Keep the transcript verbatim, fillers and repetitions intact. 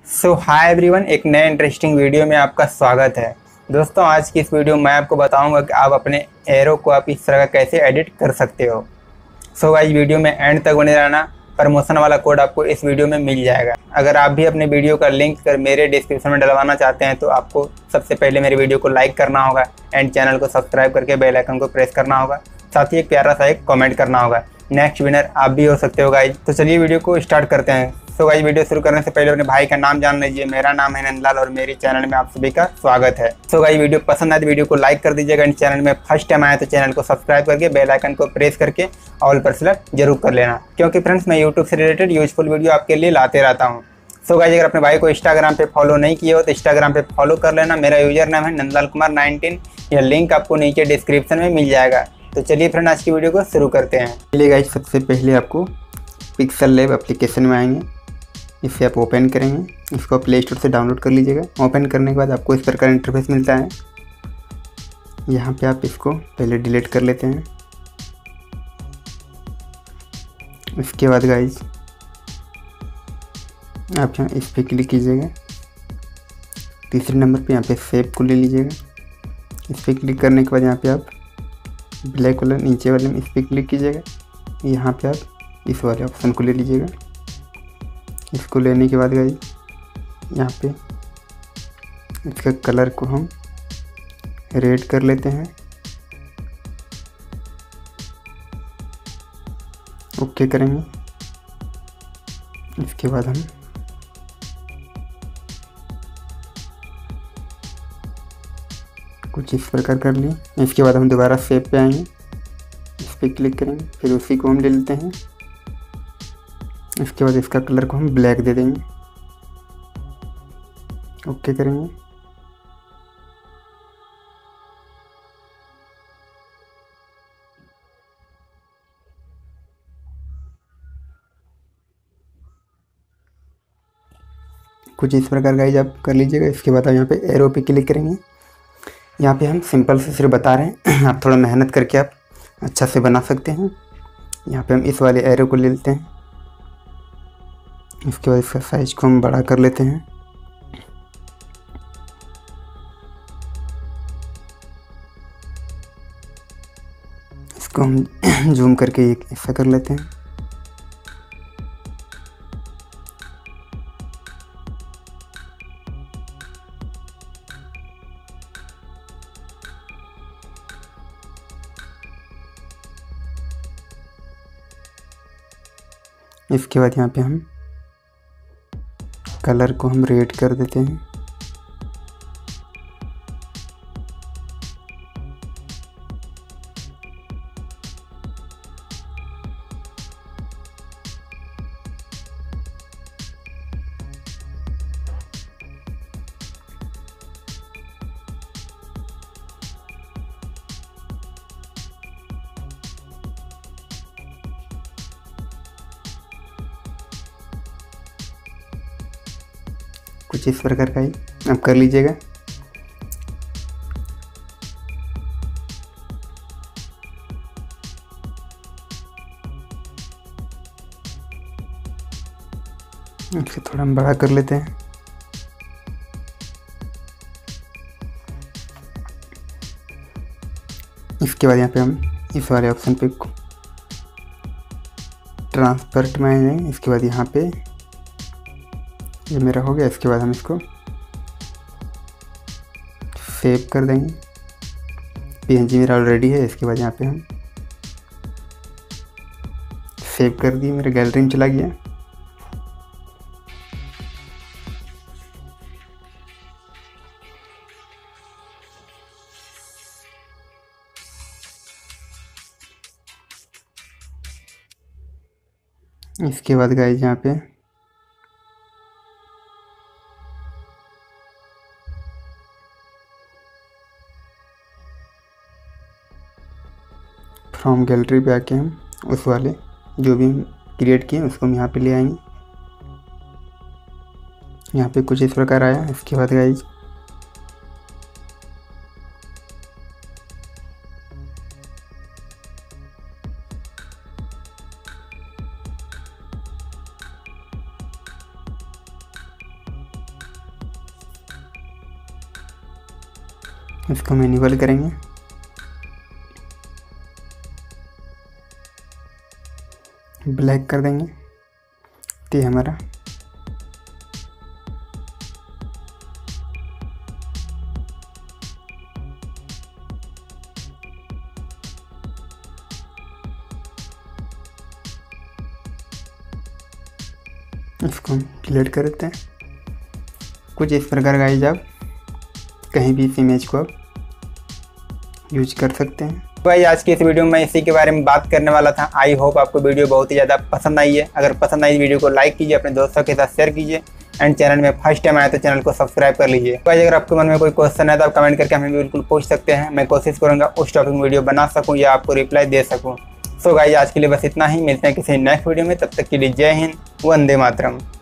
सो hi everyone, एक नए interesting video में आपका स्वागत है। दोस्तों, आज की इस वीडियो में मैं आपको बताऊंगा कि आप अपने एरो को आप इस तरह का कैसे एडिट कर सकते हो। सो गाइस, वीडियो में एंड तक बने रहना। प्रमोशन वाला कोड आपको इस वीडियो में मिल जाएगा। अगर आप भी अपने वीडियो का लिंक कर मेरे डिस्क्रिप्शन में डलवाना चाहते हैं तो आपको सबसे पहले मेरे वीडियो को लाइक करना होगा एंड चैनल को सब्सक्राइब करके बेल आइकन को प्रेस करना होगा। साथ ही एक प्यारा सा एक कमेंट करना होगा। नेक्स्ट विनर आप भी हो सकते हो गाइज। तो चलिए वीडियो को स्टार्ट करते हैं। सो गाइज, वीडियो शुरू करने से पहले अपने भाई का नाम जान लीजिए। मेरा नाम है नंदलाल और मेरे चैनल में आप सभी का स्वागत है। सो गाइज, वीडियो पसंद आए तो वीडियो को लाइक कर दीजिएगा एंड चैनल में फर्स्ट टाइम आए तो चैनल को सब्सक्राइब करके बेल आइकन को प्रेस करके ऑल पर सेलेक्ट जरूर कर लेना, क्योंकि फ्रेंड्स मैं यूट्यूब से रिलेटेड यूजफुल वीडियो आपके लिए लाते रहता हूँ। सो गाइज, अगर अपने भाई को इंस्टाग्राम पे फॉलो नहीं किए हो तो इंस्टाग्राम पे फॉलो कर लेना। मेरा यूजर नाम है नंदलाल कुमार नाइनटीन। यह लिंक आपको नीचे डिस्क्रिप्शन में मिल जाएगा। तो चलिए फ्रेंड, आज की वीडियो को शुरू करते हैं। चलिए गाइस, सबसे पहले आपको पिक्सल लैब एप्लीकेशन में आएंगे। इसे आप ओपन करेंगे, इसको प्ले स्टोर से डाउनलोड कर लीजिएगा। ओपन करने के बाद आपको इस प्रकार इंटरफेस मिलता है। यहाँ पे आप इसको पहले डिलीट कर लेते हैं। इसके बाद गाइस आप यहाँ इस पर क्लिक कीजिएगा। तीसरे नंबर पे यहाँ पे सेव को ले लीजिएगा। इस पर क्लिक करने के बाद यहाँ पे आप ब्लैक वाला नीचे वाले में इस पर क्लिक कीजिएगा। यहाँ पे आप इस वाले ऑप्शन को ले लीजिएगा। इसको लेने के बाद गाइस यहाँ पे इसका कलर को हम रेड कर लेते हैं। ओके करेंगे। इसके बाद हम कुछ इस प्रकार कर लिए। इसके बाद हम दोबारा सेव पे आएंगे, इस पर क्लिक करेंगे, फिर उसी को हम ले लेते हैं। इसके बाद इसका कलर को हम ब्लैक दे देंगे। ओके करेंगे। कुछ इस प्रकार गाइस आप कर लीजिएगा। इसके बाद आप यहाँ पे एरो पे क्लिक करेंगे। यहाँ पे हम सिंपल से सिर्फ बता रहे हैं, आप थोड़ा मेहनत करके आप अच्छा से बना सकते हैं। यहाँ पे हम इस वाले एरो को ले लेते हैं। इसके बाद इसका साइज को हम बड़ा कर लेते हैं। इसको हम जूम करके एक ऐसा कर लेते हैं। इसके बाद यहाँ पे हम कलर को हम रेड कर देते हैं। कुछ इस प्रकार का ही आप कर लीजिएगा। इसे थोड़ा हम बड़ा कर लेते हैं। इसके बाद यहाँ पे हम इस वाले ऑप्शन पे ट्रांसपेरेंट में आएंगे। इसके बाद यहाँ पे ये मेरा हो गया। इसके बाद हम इसको सेव कर देंगे। पीएनजी मेरा ऑलरेडी है। इसके बाद यहाँ पे हम सेव कर दिए, मेरे गैलरी में चला गया। इसके बाद गाइस यहाँ पे फ्रॉम गैलरी पे आके हम उस वाले जो भी हम क्रिएट किए उसको हम यहाँ पे ले आएंगे। यहाँ पे कुछ इस प्रकार आया। इसके बाद गाइस इसको हम इनेबल करेंगे। ब्लैक कर देंगे तो ये हमारा इसको हम डिलीट कर देते हैं। कुछ इस प्रकार गाइस आप कहीं भी इस इमेज को आप यूज कर सकते हैं। भाई आज की इस वीडियो में इसी के बारे में बात करने वाला था। आई होप आपको वीडियो बहुत ही ज़्यादा पसंद आई है। अगर पसंद आई वीडियो को लाइक कीजिए, अपने दोस्तों के साथ शेयर कीजिए एंड चैनल में फर्स्ट टाइम आए तो चैनल को सब्सक्राइब कर लीजिए। भाई अगर आपके मन में कोई क्वेश्चन है तो आप कमेंट करके हमें बिल्कुल पूछ सकते हैं। मैं कोशिश करूँगा उस टॉपिक में वीडियो बना सकूँ या आपको रिप्लाई दे सकूँ। सो गाइस आज के लिए बस इतना ही। मिलते हैं किसी नेक्स्ट वीडियो में, तब तक के लिए जय हिंद, वंदे मातरम।